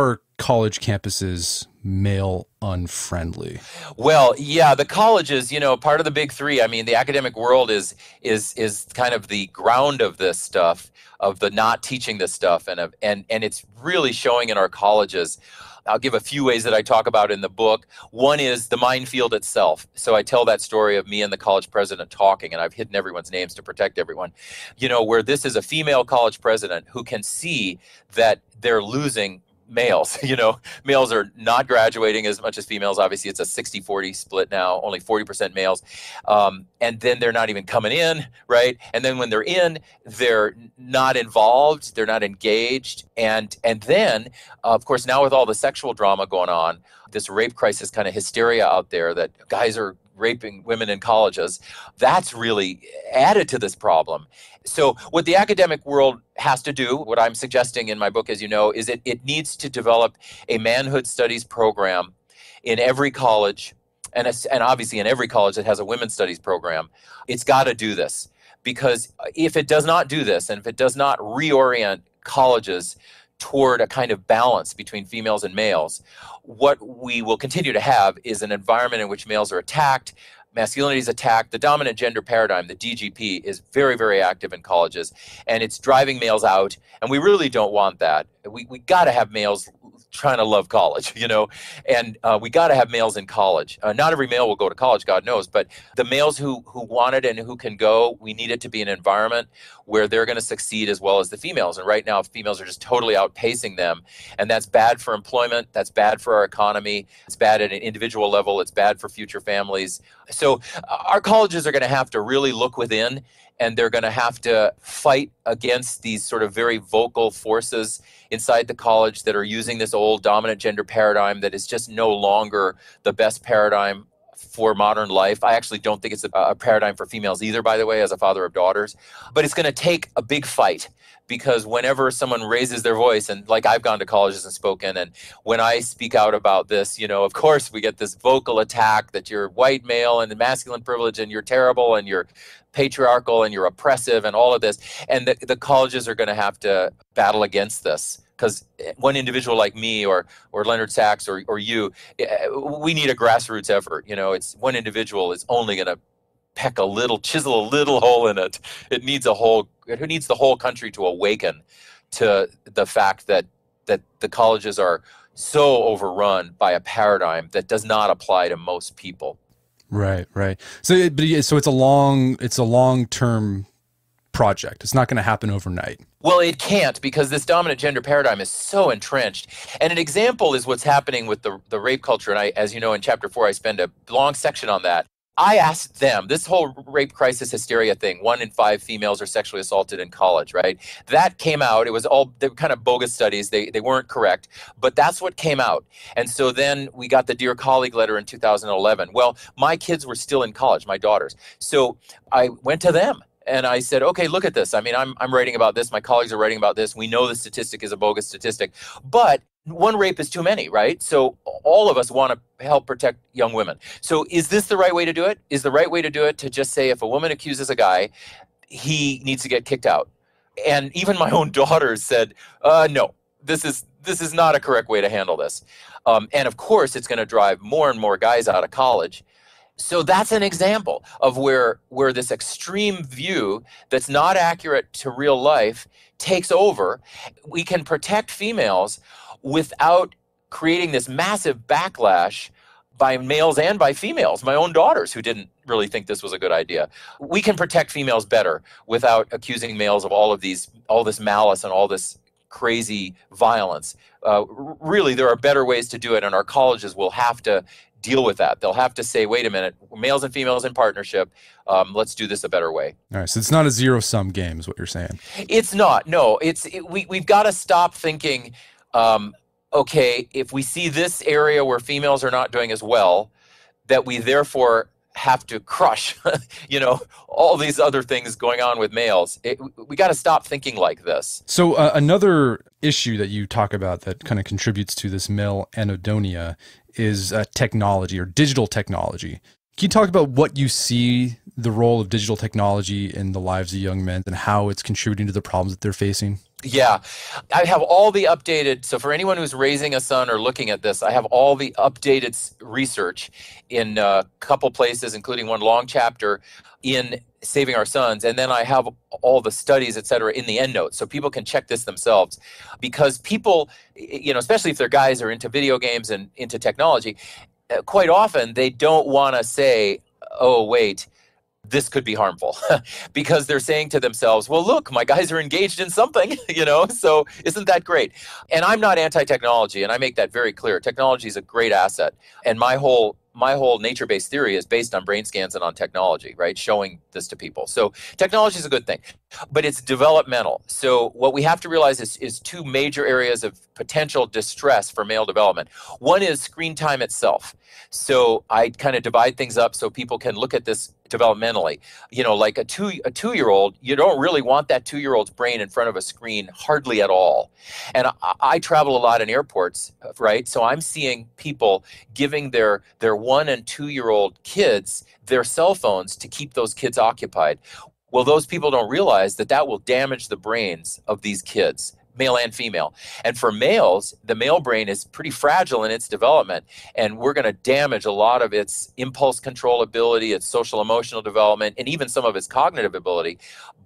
college campuses male unfriendly? Well, yeah, the colleges, you know, part of the big three. I mean, the academic world is is is kind of the ground of this stuff, of the not teaching this stuff, and of and and it's really showing in our colleges. I'll give a few ways that I talk about in the book. One is the minefield itself. So I tell that story of me and the college president talking, and I've hidden everyone's names to protect everyone. You know, where this is a female college president who can see that they're losing males. You know, males are not graduating as much as females. Obviously, it's a sixty forty split now, only forty percent males. Um, and then they're not even coming in, right? And then when they're in, they're not involved, they're not engaged. And and then, uh, of course, now with all the sexual drama going on, this rape crisis kind of hysteria out there that guys are raping women in colleges, that's really added to this problem. So what the academic world has to do, what I'm suggesting in my book, as you know, is it, it needs to develop a manhood studies program in every college, and, and obviously in every college that has a women's studies program. It's got to do this, because if it does not do this, and if it does not reorient colleges toward a kind of balance between females and males, what we will continue to have is an environment in which males are attacked, masculinity is attacked. The dominant gender paradigm, the D G P, is very, very active in colleges, and it's driving males out, and we really don't want that. We we got to have males trying to love college, you know, and uh, we got to have males in college. Uh, not every male will go to college, God knows, but the males who who want it and who can go, we need it to be an environment where they're going to succeed as well as the females. And right now, females are just totally outpacing them, and that's bad for employment. That's bad for our economy. It's bad at an individual level. It's bad for future families. So uh, our colleges are going to have to really look within, and they're going to have to fight against these sort of very vocal forces inside the college that are using this old dominant gender paradigm that is just no longer the best paradigm for modern life. I actually don't think it's a, a paradigm for females either, by the way, as a father of daughters. But it's going to take a big fight, because whenever someone raises their voice, and like I've gone to colleges and spoken, and when I speak out about this, you know, of course we get this vocal attack that you're white male and masculine privilege and you're terrible and you're patriarchal and you're oppressive and all of this. And the, the colleges are going to have to battle against this, because one individual like me or or Leonard Sachs or or you, we need a grassroots effort. You know, it's one individual is only going to peck a little, chisel a little hole in it. It needs a whole, it needs the whole country to awaken to the fact that that the colleges are so overrun by a paradigm that does not apply to most people. Right, right. So, it, but so it's a long, it's a long-term project. It's not going to happen overnight. Well, it can't, because this dominant gender paradigm is so entrenched. And an example is what's happening with the the rape culture. And I, as you know, in chapter four, I spend a long section on that. I asked them, this whole rape crisis hysteria thing, one in five females are sexually assaulted in college, right? That came out. It was all, they were kind of bogus studies. They they weren't correct, but that's what came out. And so then we got the Dear Colleague letter in two thousand eleven. Well, my kids were still in college, my daughters. So I went to them and I said, okay, look at this. I mean, I'm I'm writing about this. My colleagues are writing about this. We know the statistic is a bogus statistic, but one rape is too many, right? So all of us want to help protect young women. So is this the right way to do it? Is the right way to do it to just say if a woman accuses a guy, he needs to get kicked out? And even my own daughters said, uh, no, this is this is not a correct way to handle this. Um, and of course, it's going to drive more and more guys out of college. So that's an example of where where this extreme view that's not accurate to real life takes over. We can protect females without creating this massive backlash by males and by females, my own daughters who didn't really think this was a good idea. We can protect females better without accusing males of all of these, all this malice and all this crazy violence. Uh, really, there are better ways to do it, and our colleges will have to deal with that. They'll have to say, wait a minute, males and females in partnership, um, let's do this a better way. All right, so it's not a zero-sum game is what you're saying. It's not, no. It's it, we, we've got to stop thinking, um, okay, if we see this area where females are not doing as well, that we therefore have to crush, you know, all these other things going on with males. It, we got to stop thinking like this. So uh, another issue that you talk about that kind of contributes to this male anhedonia is uh, technology or digital technology. Can you talk about what you see the role of digital technology in the lives of young men and how it's contributing to the problems that they're facing? Yeah, I have all the updated, so for anyone who's raising a son or looking at this, I have all the updated research in a couple places, including one long chapter in Saving Our Sons. And then I have all the studies, et cetera, in the endnotes. So people can check this themselves, because people, you know, especially if they're guys who are into video games and into technology, quite often they don't want to say, oh, wait, this could be harmful, because they're saying to themselves, well, look, my guys are engaged in something, you know, so isn't that great? And I'm not anti-technology, and I make that very clear. Technology is a great asset. And my whole my whole nature-based theory is based on brain scans and on technology, right? Showing this to people. So technology is a good thing, but it's developmental. So what we have to realize is, is two major areas of potential distress for male development. One is screen time itself. So I kind of divide things up so people can look at this developmentally. You know, like a two a two-year-old, you don't really want that two-year-old's brain in front of a screen hardly at all. And I, I travel a lot in airports, right? So I'm seeing people giving their their one and two-year-old kids their cell phones to keep those kids occupied. Well, those people don't realize that that will damage the brains of these kids, male and female. And for males, the male brain is pretty fragile in its development, and we're going to damage a lot of its impulse control ability, its social emotional development, and even some of its cognitive ability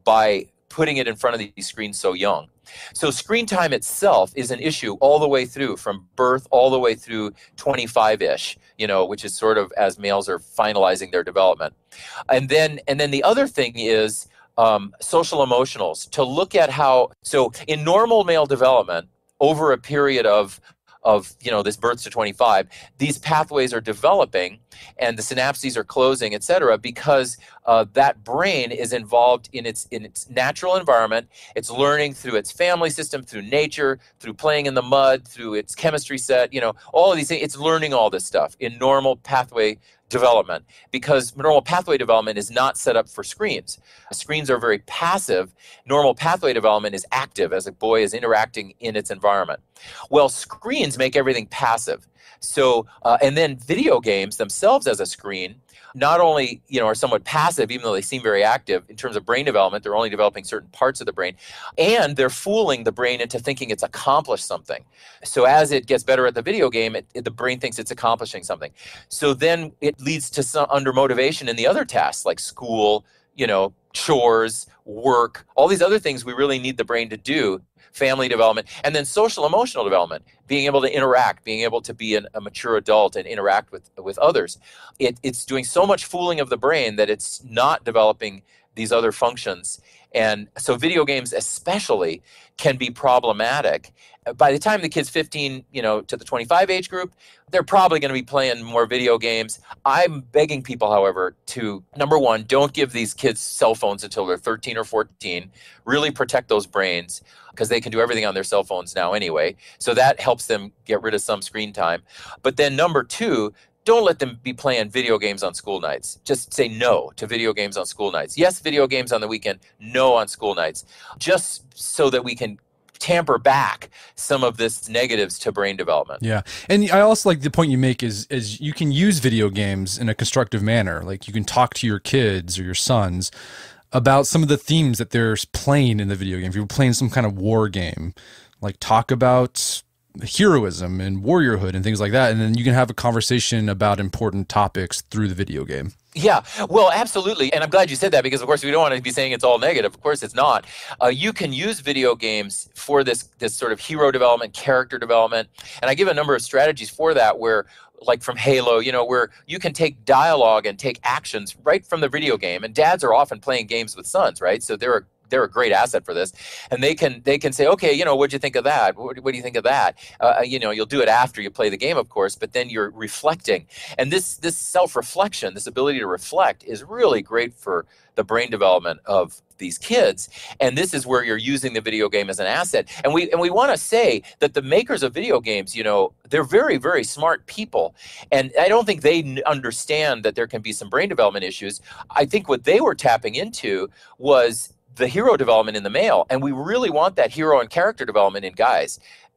by putting it in front of these screens so young. So screen time itself is an issue all the way through, from birth all the way through twenty-five-ish, you know, which is sort of as males are finalizing their development. And then, and then the other thing is um, social emotionals, to look at how, so in normal male development, over a period of of, you know, this birth to twenty-five, these pathways are developing and the synapses are closing, et cetera, because uh, that brain is involved in its in its natural environment. It's learning through its family system, through nature, through playing in the mud, through its chemistry set, you know, all of these things. It's learning all this stuff in normal pathway development, because normal pathway development is not set up for screens. Screens are very passive. Normal pathway development is active as a boy is interacting in its environment. Well, screens make everything passive. So, uh, and then video games themselves as a screen, not only, you know, are somewhat passive, even though they seem very active in terms of brain development, they're only developing certain parts of the brain, and they're fooling the brain into thinking it's accomplished something. So as it gets better at the video game, it, it, the brain thinks it's accomplishing something. So then it leads to some under motivation in the other tasks like school, you know, chores, work, all these other things we really need the brain to do, family development, and then social emotional development, being able to interact, being able to be an, a mature adult and interact with, with others. It, it's doing so much fooling of the brain that it's not developing these other functions. And so video games especially can be problematic. By the time the kid's fifteen, you know, to the twenty-five age group, they're probably going to be playing more video games. I'm begging people, however, to, number one, don't give these kids cell phones until they're thirteen or fourteen. Really protect those brains, because they can do everything on their cell phones now anyway. So that helps them get rid of some screen time. But then number two, don't let them be playing video games on school nights. Just say no to video games on school nights. Yes, video games on the weekend, no on school nights. Just so that we can tamper back some of this negatives to brain development. Yeah. And I also like the point you make is, is you can use video games in a constructive manner. Like you can talk to your kids or your sons about some of the themes that they're playing in the video game. If you're playing some kind of war game, like talk about heroism and warriorhood and things like that. And then you can have a conversation about important topics through the video game. Yeah, well, absolutely. And I'm glad you said that, because, of course, we don't want to be saying it's all negative. Of course, it's not. Uh, you can use video games for this, this sort of hero development, character development. And I give a number of strategies for that where, like from Halo, you know, where you can take dialogue and take actions right from the video game. And dads are often playing games with sons, right? So they're a they're a great asset for this, and they can they can say, okay, you know, what'd you think of that? What, what do you think of that? Uh, you know, you'll do it after you play the game, of course, but then you're reflecting, and this this self-reflection, this ability to reflect, is really great for the brain development of these kids. And this is where you're using the video game as an asset. And we and we want to say that the makers of video games, you know, they're very, very smart people. And I don't think they understand that there can be some brain development issues. I think what they were tapping into was the hero development in the male. And we really want that hero and character development in guys.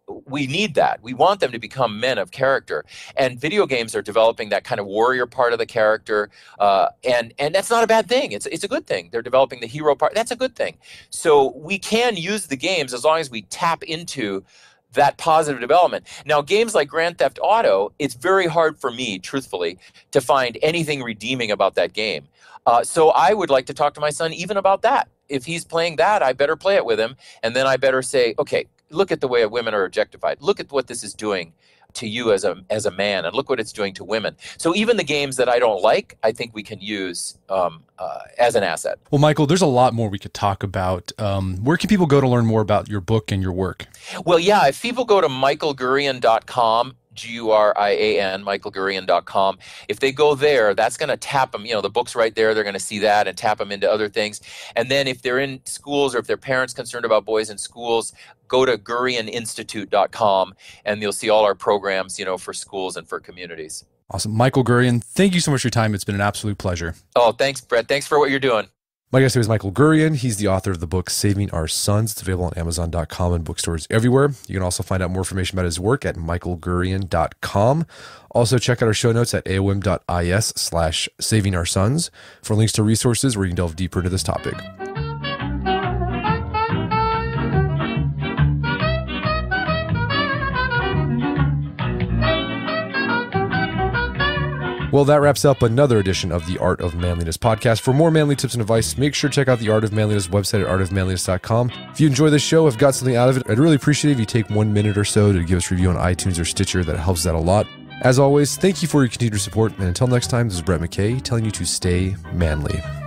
we need that. We want them to become men of character. And video games are developing that kind of warrior part of the character. Uh, and, and that's not a bad thing. It's, it's a good thing. They're developing the hero part. That's a good thing. So we can use the games as long as we tap into that positive development. Now, games like Grand Theft Auto, it's very hard for me, truthfully, to find anything redeeming about that game. Uh, so I would like to talk to my son even about that. If he's playing that, I better play it with him. And then I better say, okay, look at the way women are objectified. Look at what this is doing to you as a as a man, and look what it's doing to women. So even the games that I don't like, I think we can use um, uh, as an asset. Well, Michael, there's a lot more we could talk about. Um, where can people go to learn more about your book and your work? Well, yeah, if people go to michael gurian dot com, G U R I A N, michael gurian dot com. If they go there, that's going to tap them. You know, the book's right there. They're going to see that and tap them into other things. And then if they're in schools or if their parents concerned about boys in schools, go to gurian institute dot com and you'll see all our programs, you know, for schools and for communities. Awesome. Michael Gurian, thank you so much for your time. It's been an absolute pleasure. Oh, thanks, Brett. Thanks for what you're doing. My guest today is Michael Gurian. He's the author of the book Saving Our Sons. It's available on amazon dot com and bookstores everywhere. You can also find out more information about his work at michael gurian dot com. Also, check out our show notes at aom dot is slash saving our sons for links to resources where you can delve deeper into this topic. Well, that wraps up another edition of the Art of Manliness podcast. For more manly tips and advice, make sure to check out the Art of Manliness website at art of manliness dot com. If you enjoy this show, have got something out of it, I'd really appreciate it if you take one minute or so to give us a review on iTunes or Stitcher. That helps out a lot. As always, thank you for your continued support. And until next time, this is Brett McKay telling you to stay manly.